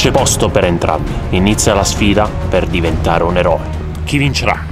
c'è posto per entrambi. Inizia la sfida per diventare un eroe. Chi vincerà?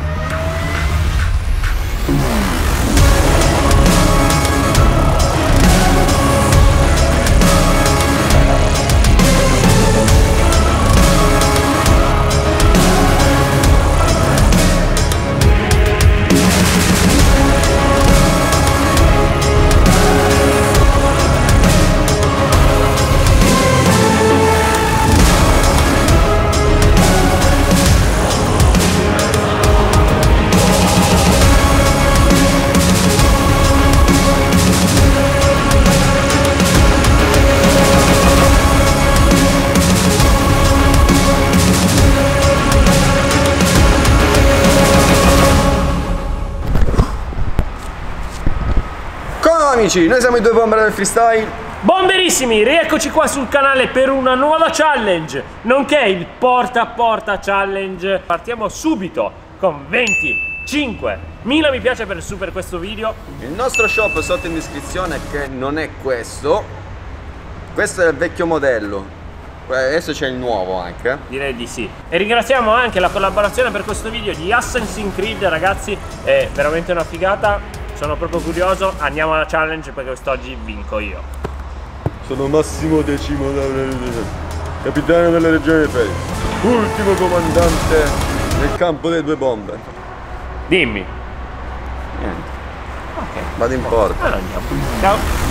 Amici, noi siamo i due bomber del freestyle. Bomberissimi, rieccoci qua sul canale per una nuova challenge, nonché il porta a porta challenge. Partiamo subito con 25.000 mi piace per super questo video. Il nostro shop sotto in descrizione, che non è questo. Questo è il vecchio modello. Adesso c'è il nuovo anche. Direi di sì. E ringraziamo anche la collaborazione per questo video di Assassin's Creed, ragazzi. È veramente una figata. Sono proprio curioso, andiamo alla challenge perché quest'oggi vinco io. Sono Massimo Decimo, capitano della regione Felix, ultimo comandante nel campo dei due bomber. Dimmi. Niente. Ok. Vado in porta. Allora andiamo. Ciao.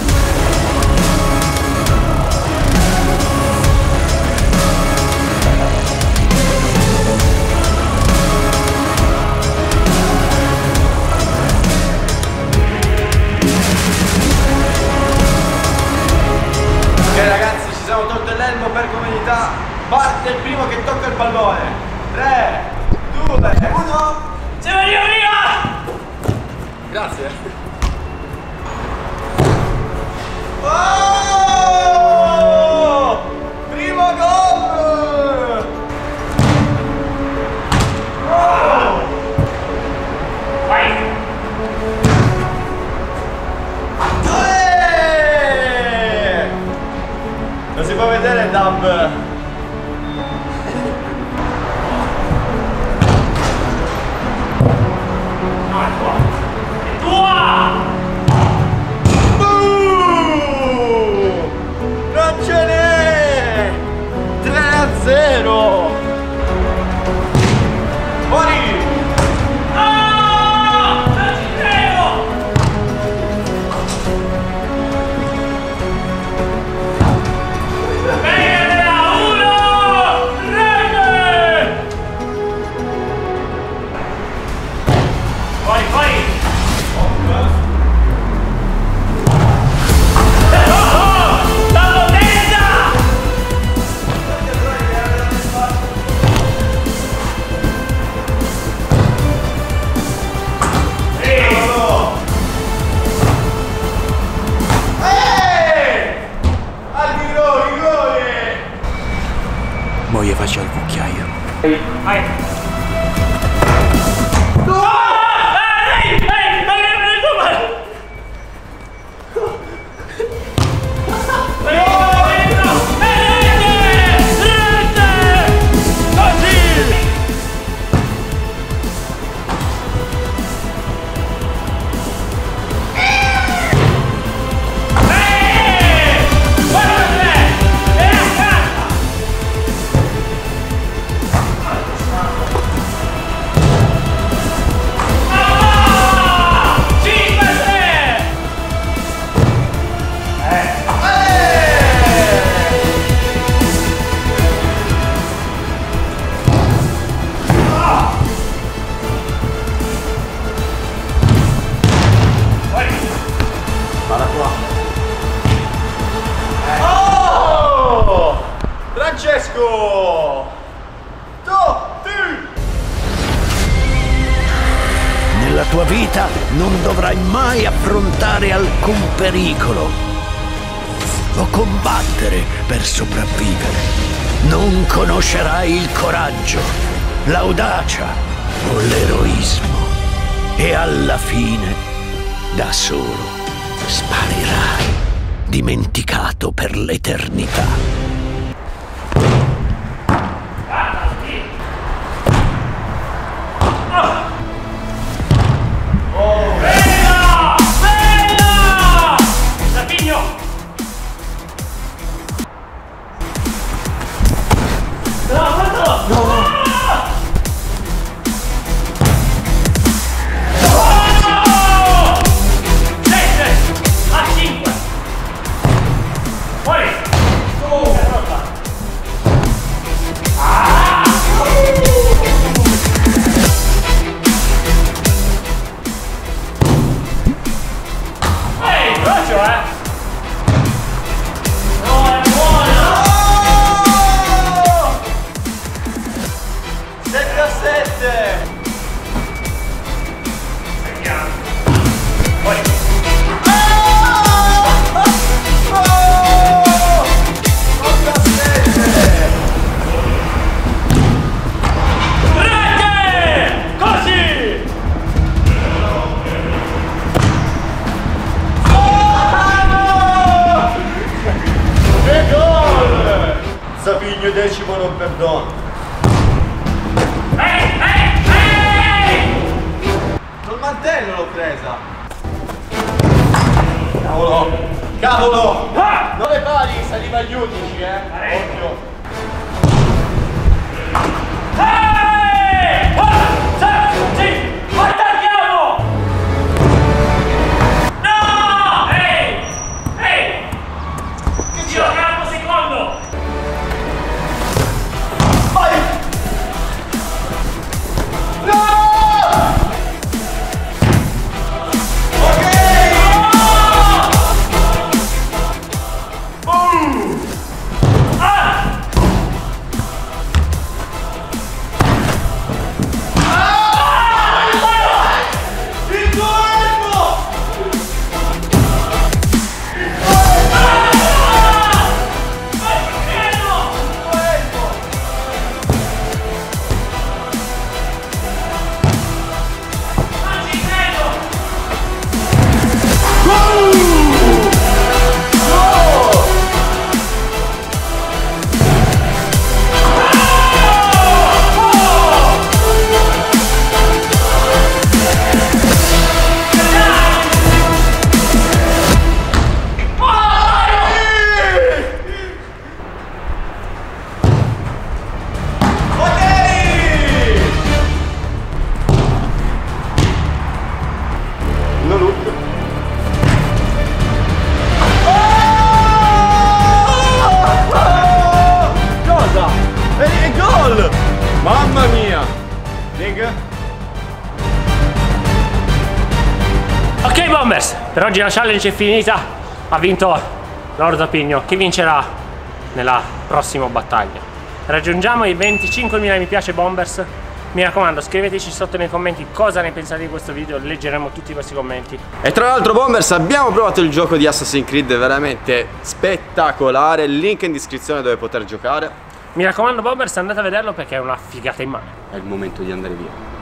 Ragazzi, ci siamo tolto l'elmo per comodità. Parte il primo che tocca il pallone. 3, 2, 1. Siamo io prima! Grazie. Oh! Primo gol! Oh! Vai! Non si può vedere il dub. Non ce n'è! 3-0! Fuori! Mo' gli faccio il cucchiaio. Vai! Oh! Francesco! Totti! Nella tua vita non dovrai mai affrontare alcun pericolo o combattere per sopravvivere. Non conoscerai il coraggio, l'audacia o l'eroismo. E alla fine, da solo, sparirai, dimenticato per l'eternità. ogni decimo non perdono. Col mantello l'ho presa. Cavolo! Cavolo! Non le pari, saliva agli 11, Occhio. Attacchiamo! No! Ehi! Che c'è? Capo secondo! Vai! No! Ok! Mamma mia! Nigga? Ok Bombers, per oggi la challenge è finita. Ha vinto Lord Apigno. Chi vincerà nella prossima battaglia? Raggiungiamo i 25.000 mi piace Bombers. Mi raccomando, scriveteci sotto nei commenti cosa ne pensate di questo video, leggeremo tutti questi commenti. E tra l'altro Bombers, abbiamo provato il gioco di Assassin's Creed, veramente spettacolare. Link in descrizione dove poter giocare. Mi raccomando Bombers, andate a vederlo perché è una figata in mano. È il momento di andare via.